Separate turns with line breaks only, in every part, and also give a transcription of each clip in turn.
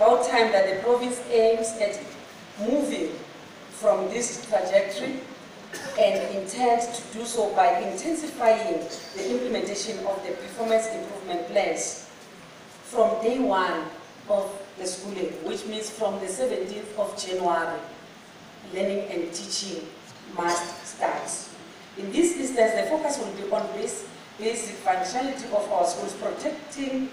about time that the province aims at moving from this trajectory and intends to do so by intensifying the implementation of the performance improvement plans from day one of the schooling, which means from the 17th of January, learning and teaching must start. In this instance, the focus will be on basic functionality of our schools, protection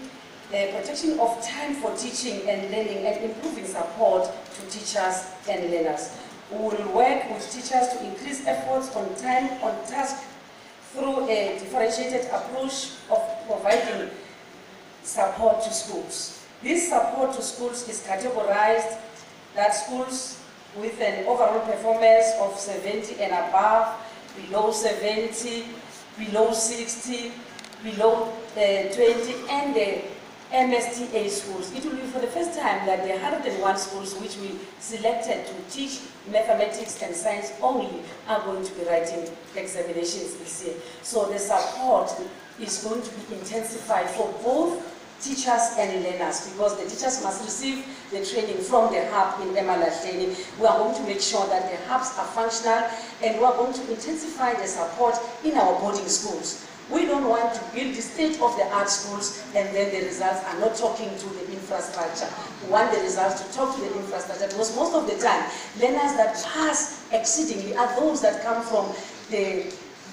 of time for teaching and learning, and improving support to teachers and learners. We will work with teachers to increase efforts on time on task through a differentiated approach of providing support to schools. This support to schools is categorized that schools with an overall performance of 70 and above, below 70, below 60, below 20, and the MSTA schools. It will be for the first time that the 101 schools which we selected to teach mathematics and science only are going to be writing examinations this year. So the support is going to be intensified for both teachers and learners, because the teachers must receive the training from the hub in Emalahleni. We are going to make sure that the hubs are functional, and we are going to intensify the support in our boarding schools. We don't want to build the state-of-the-art schools and then the results are not talking to the infrastructure. We want the results to talk to the infrastructure, because most of the time, learners that pass exceedingly are those that come from the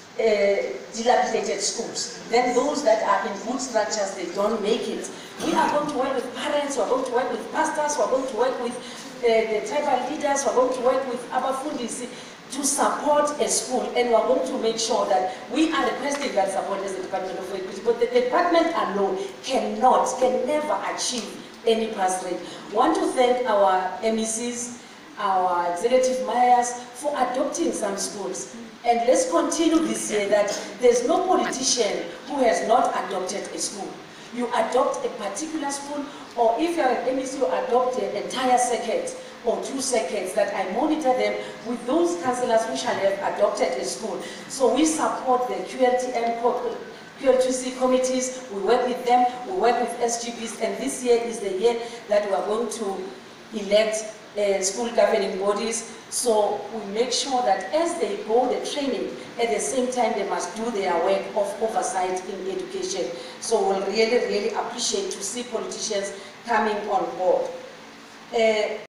dilapidated schools. Then those that are in good structures, they don't make it. We are going to work with parents, we are going to work with pastors, we are going to work with the tribal leaders, we are going to work with Abafundisi to support a school, and we are going to make sure that we are requesting that support as the Department of Education, but the department alone can never achieve any pass rate. I want to thank our MECs, our executive mayors for adopting some schools. And let's continue this year that there's no politician who has not adopted a school. You adopt a particular school, or if you're an MEC, you adopt an entire circuit or 2 circuits that I monitor them with those councillors which have adopted a school. So we support the QLTM, QL2C committees, we work with them, we work with SGBs, and this year is the year that we are going to elect school governing bodies. So we make sure that as they go the training, at the same time they must do their work of oversight in education. So we'll really, really appreciate to see politicians coming on board.